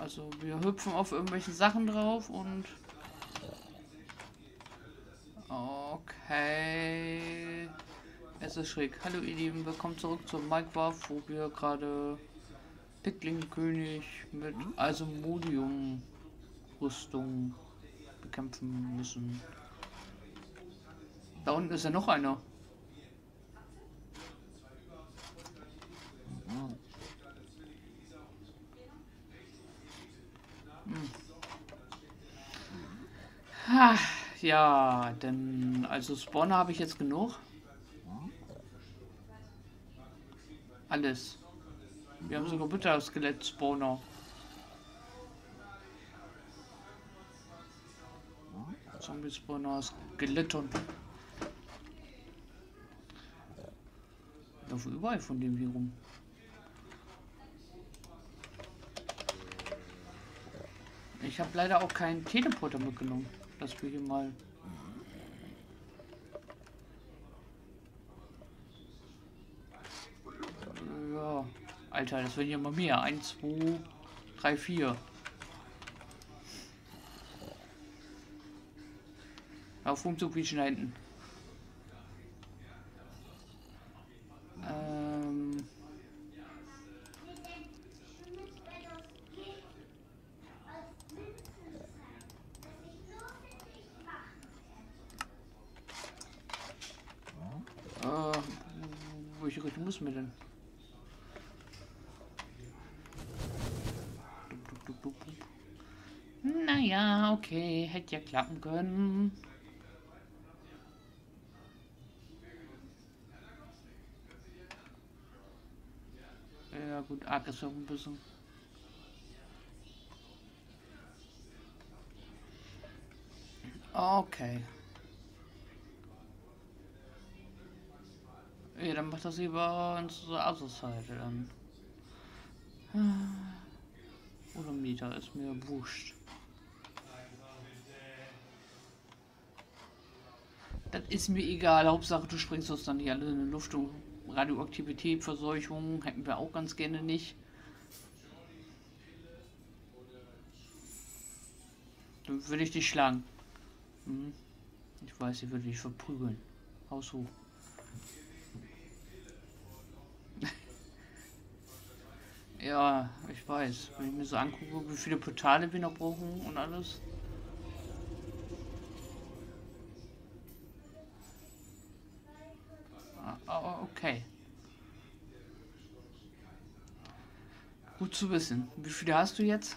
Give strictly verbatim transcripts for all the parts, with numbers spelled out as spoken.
Also wir hüpfen auf irgendwelchen Sachen drauf und... Okay. Es ist schräg. Hallo ihr Lieben, willkommen zurück zum Minecraft, wo wir gerade Pickling-König mit Asmodium-Rüstung bekämpfen müssen. Da unten ist ja noch einer. Hm. Ha, ja, denn also Spawner habe ich jetzt genug. Alles. Wir haben sogar Butter-Skelett-Spawner. Zombie-Spawner, Skeleton. Auf überall von dem hier rum. Ich habe leider auch keinen Teleporter mitgenommen. Dass wir hier mal... Ja. Alter, das werden ja mal mehr. eins, zwei, drei, vier. Auf Umzug wie da hinten. Ähm... Äh, welche Richtung müssen wir denn? Naja, okay, hätte ja klappen können. Ja gut, arg ist ja ein bisschen. Okay. Ja, dann macht das lieber unsere Asus-Seite dann. Oder Meter ist mir wurscht. Das ist mir egal. Hauptsache du springst uns dann hier alle in die Luft und Radioaktivität, Verseuchung hätten wir auch ganz gerne nicht. Dann würde ich dich schlagen. Hm. Ich weiß, ich würde dich verprügeln. Haus hoch. Ja, ich weiß. Wenn ich mir so angucke, wie viele Portale wir noch brauchen und alles. Ah, okay. Gut zu wissen. Wie viele hast du jetzt?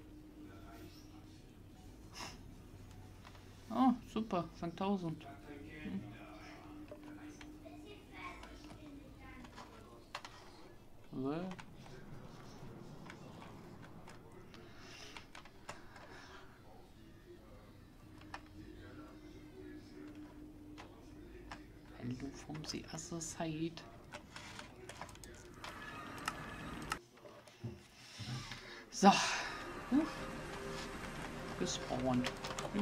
Oh, super. Von tausend. Hm. So. Hallo vom See Assassin. So. Huh. Gespawnt. Hm.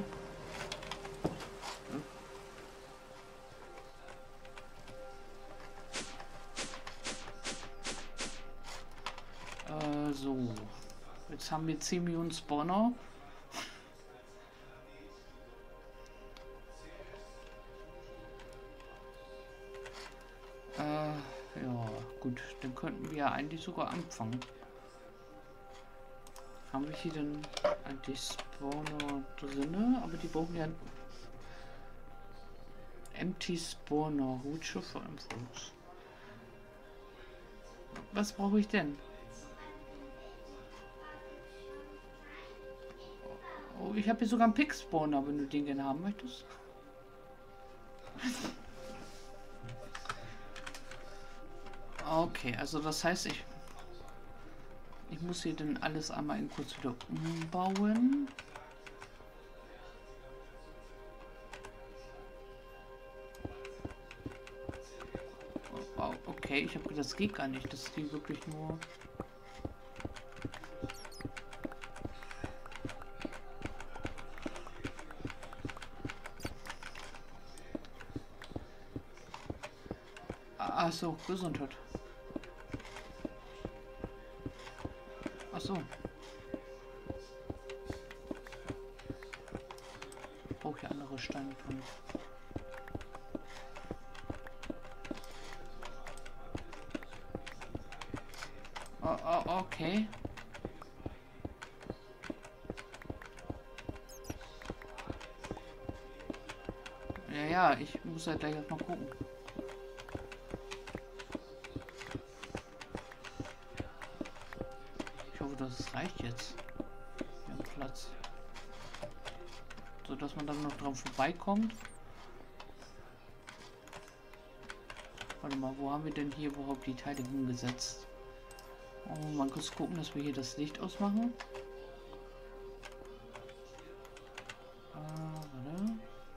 Hm. Äh, so. Jetzt haben wir zehn Millionen Spawner. Äh, ja, gut. Dann könnten wir ja eigentlich sogar anfangen. Haben wir hier denn eigentlich Spawner drinne? Aber die brauchen ja Empty Spawner, Hutschiffe Infos. Was brauche ich denn? Oh, ich habe hier sogar einen Pick Spawner, wenn du den gerne haben möchtest. Okay, also das heißt, ich ich muss hier dann alles einmal in kurz wieder umbauen. Oh, okay, ich habe gedacht, das geht gar nicht, dass die wirklich nur... Ach so, Gesundheit. Ach so. brauche ja andere Steine drin. Oh, oh, okay. Ja, ja, ich muss ja gleich erstmal gucken. Ich hoffe, das reicht jetzt. Wir haben Platz. So dass man dann noch dran vorbeikommt. Warte mal, wo haben wir denn hier überhaupt die Teile hingesetzt? Oh, mal kurz gucken, dass wir hier das Licht ausmachen. Ah, warte.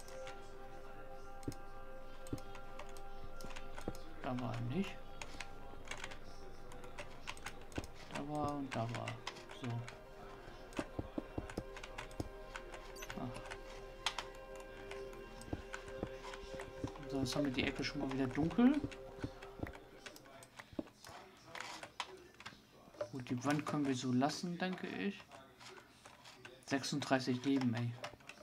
Da war er nicht. Da war und da war. So. Ah. So, jetzt haben wir die Ecke schon mal wieder dunkel. Gut, die Wand können wir so lassen, denke ich. sechsunddreißig Leben, ey.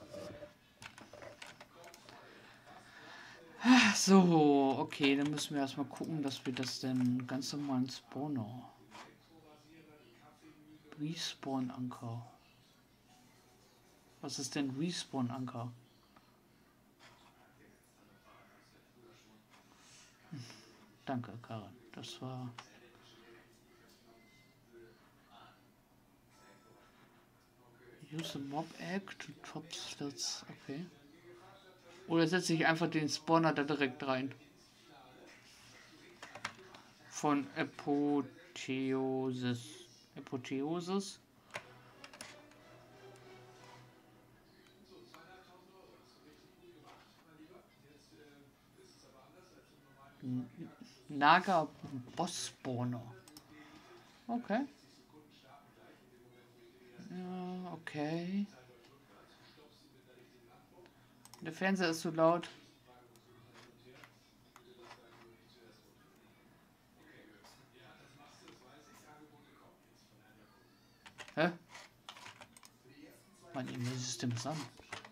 So, okay, dann müssen wir erstmal gucken, dass wir das denn ganz normalen Spawner. Respawn-Anker. Was ist denn Respawn-Anker? Hm, danke, Karin. Das war... Use a mob egg to top stats. Okay. Oder setze ich einfach den Spawner da direkt rein. Von Apotheosis. Apotheosis. Naga Boss Spawner. Okay. Ja, okay. Der Fernseher ist zu laut. Hä? Mein E-Mail-System ist an.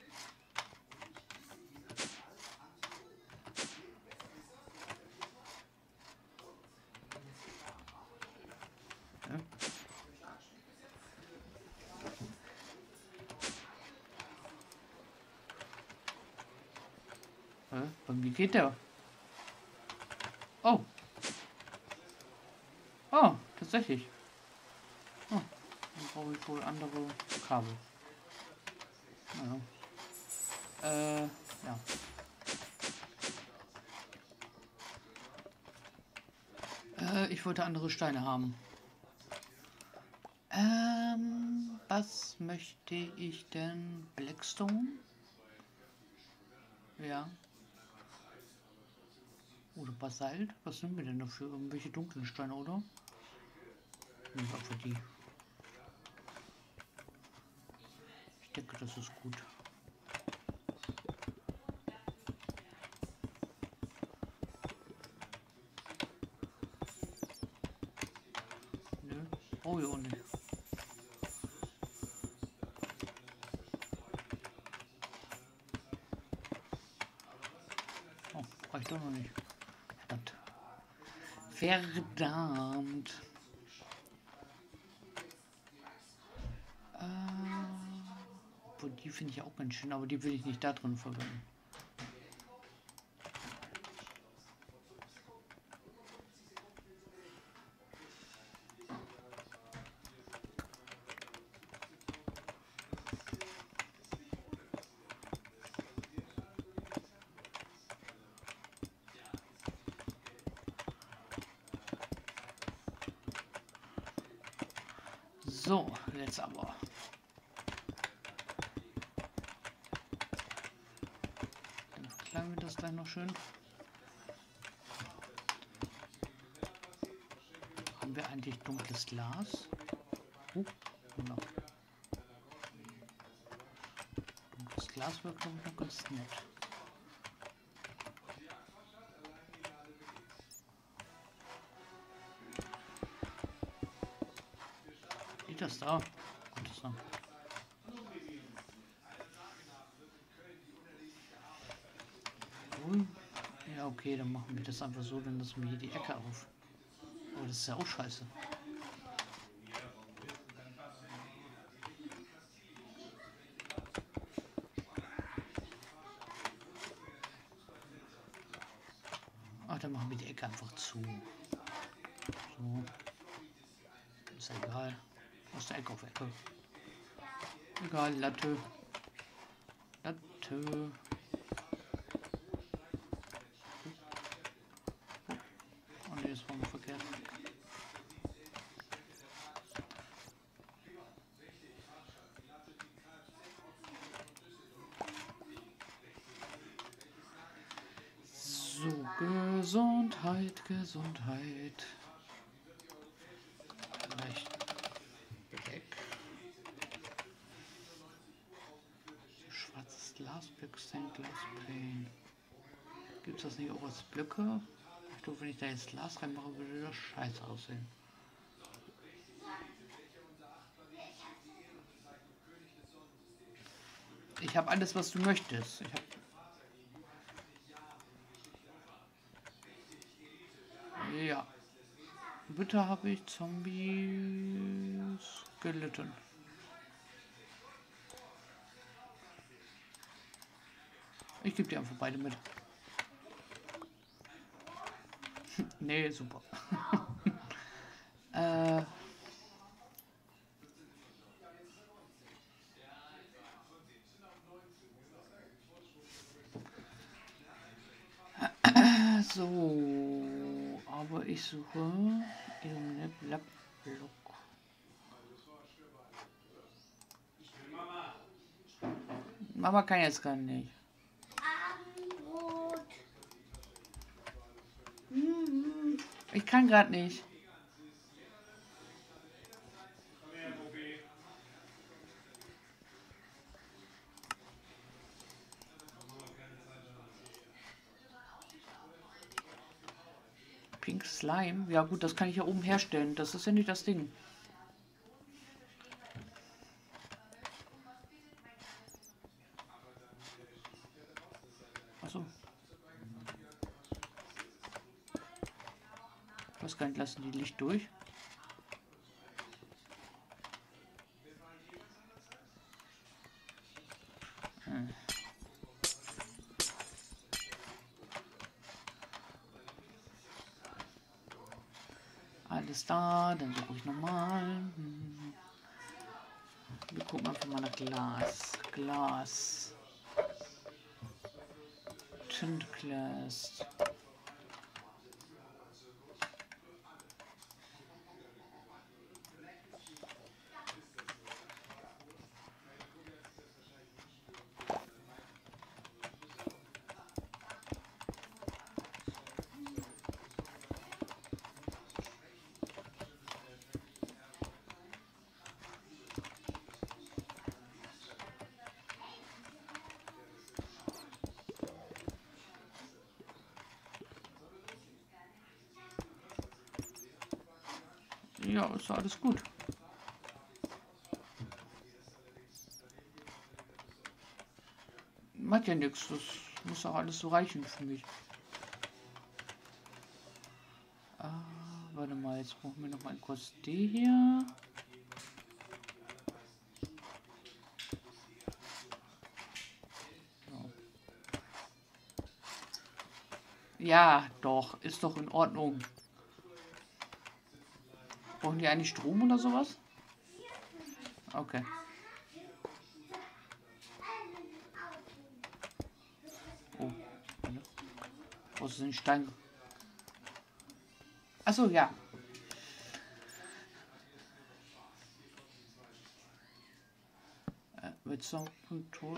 Hä? Hä? Bei mir geht der. Oh. Oh, tatsächlich. Oh, dann brauche ich wohl andere Kabel. Ja. Äh, ja. Äh, ich wollte andere Steine haben. Ähm, was möchte ich denn? Blackstone? Ja. Oder Basalt? Was sind wir denn dafür? Irgendwelche dunklen Steine, oder? Nehmen wir für die. Ich denke, das ist gut. Nö, brauche ich auch nicht. Oh, reicht doch noch nicht. Verdammt. Verdammt. Äh, die finde ich auch ganz schön, aber die will ich nicht da drin verwenden. So, jetzt aber. Dann verkleinern wir das gleich noch schön. Haben wir eigentlich dunkles Glas? Uh, genau. Dunkles Glas wäre, glaube ich, noch ganz nett. Das da. Gut, das da. Okay, dann machen wir das einfach so, dann lassen wir hier die Ecke auf. Aber das ist ja auch scheiße. Ach, dann machen wir die Ecke einfach zu. So. Ist ja egal. Aus der Ecke auf Ecke. Egal, Latte. Latte. Oh ne, das war mal verkehrt. So, Gesundheit, Gesundheit. Recht weg. Schwarzes Glasblöcke sind Glaspane. Gibt es das nicht auch als Blöcke? Ich glaube, wenn ich da jetzt Glas reinmache, würde das scheiße aussehen. Ich habe alles, was du möchtest. Ich habe ja. Bitte habe ich Zombies gelitten. Ich gebe dir einfach beide mit. Nee, super. äh. So, aber ich suche Illuminate Black Block. Mama kann jetzt gar nicht. Ich kann gerade nicht. Pink Slime? Ja gut, das kann ich ja oben herstellen. Das ist ja nicht das Ding. Achso. Was kann ich lassen? Die Licht durch? Hm. Alles da, dann suche ich nochmal. Hm. Wir gucken einfach mal nach Glas. Glas. Tintglas. Ja, ist alles gut. Macht ja nichts, das muss auch alles so reichen für mich. Ah, warte mal, jetzt brauchen wir noch mal kurz die hier. So. Ja, doch, ist doch in Ordnung. Brauchen die eigentlich Strom oder sowas? Okay. Oh. Wo ist denn Stein? Achso, ja. Äh, mit so einem Tod.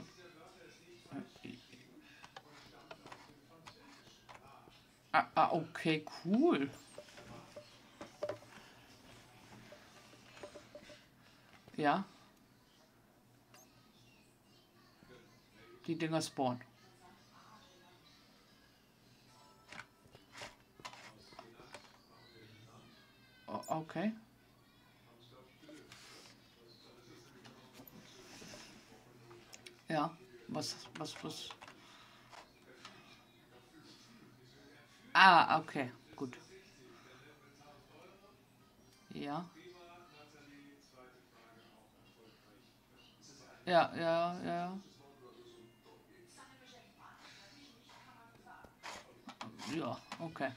Ah, ah, okay, cool. Ja. Die Dinger spawnen. Oh, okay. Ja, was, was, was? Ah, okay, gut. Ja. Ja, ja, ja. Ja, okay.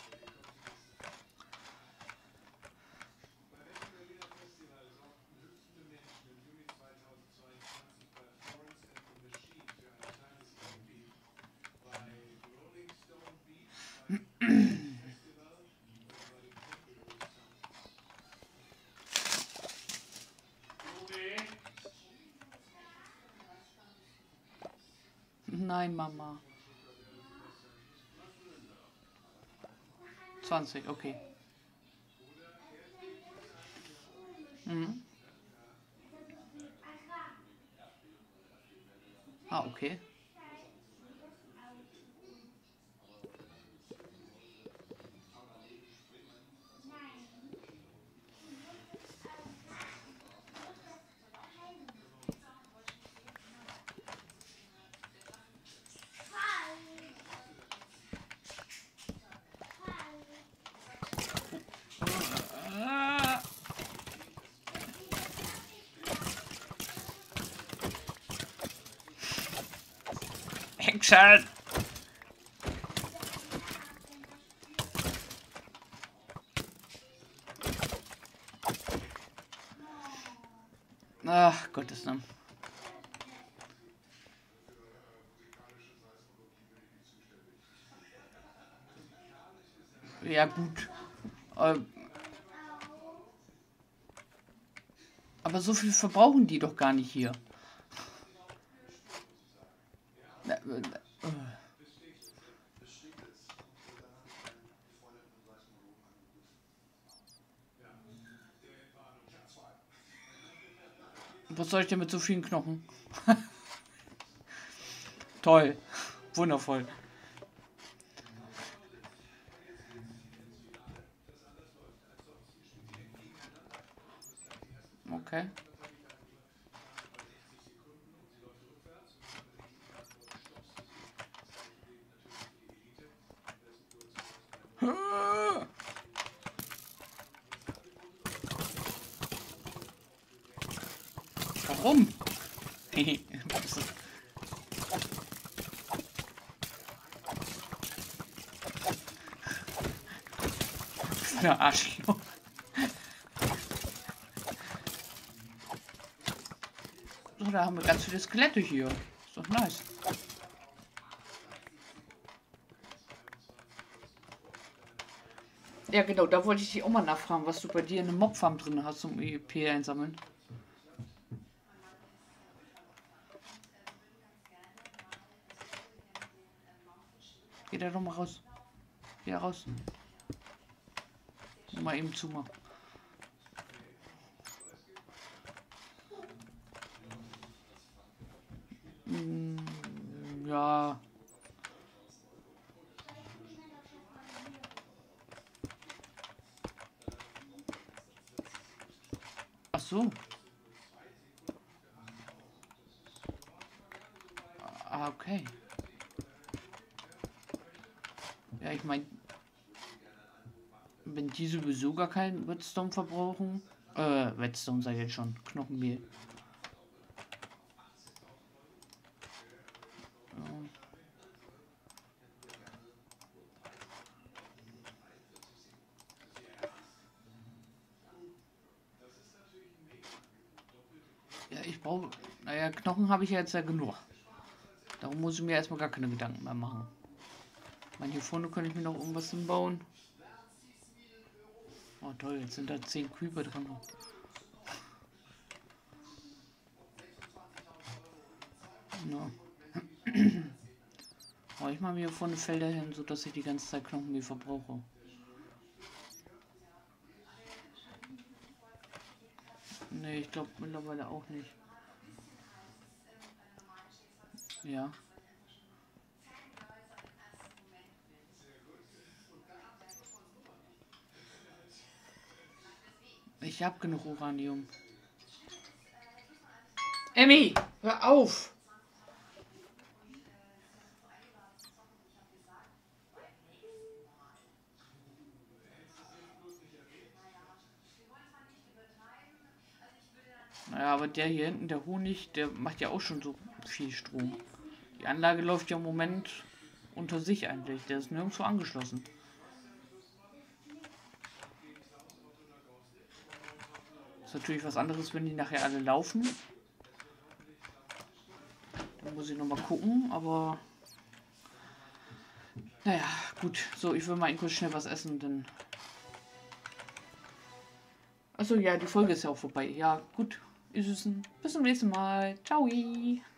Nein, Mama. zwanzig, okay. Mhm. Ah, okay. Ah, Hexen! Ach, Gottes Namen. Ja, gut. Ähm, aber so viel verbrauchen die doch gar nicht hier. Äh, äh, Was soll ich denn mit so vielen Knochen? Toll. Wundervoll. Okay. Warum? Der Arschloch. So, da haben wir ganz viele Skelette hier. Ist doch nice. Ja, genau, da wollte ich dich auch mal nachfragen, was du bei dir in einem Mobfarm drin hast zum E P einsammeln. Geh da doch mal raus. Geh raus. Mal eben zu machen. Hm, ja. Ach so. Ah, okay. Ja, ich meine, wenn die sowieso gar keinen Redstone verbrauchen, äh, Redstone sei jetzt schon, Knochenmehl. Ja, ich brauche, naja, Knochen habe ich ja jetzt ja genug. Darum muss ich mir erstmal gar keine Gedanken mehr machen. Ich meine, hier vorne könnte ich mir noch irgendwas hinbauen. Oh toll, jetzt sind da zehn Creeper drin. No. Oh, ich mache mir hier vorne Felder hin, sodass ich die ganze Zeit Knochenmehl verbrauche. Nee, ich glaube mittlerweile auch nicht. Ja. Ich habe genug Uranium. Emmy, hör auf! Naja, aber der hier hinten, der Honig, der macht ja auch schon so viel Strom. Die Anlage läuft ja im Moment unter sich eigentlich. Der ist nirgendwo angeschlossen. Ist natürlich was anderes, wenn die nachher alle laufen. Dann muss ich noch mal gucken, aber... Naja, gut. So, ich will mal kurz schnell was essen, denn... Achso, ja, die Folge ist ja auch vorbei. Ja, gut. Bis zum nächsten Mal. Ciao.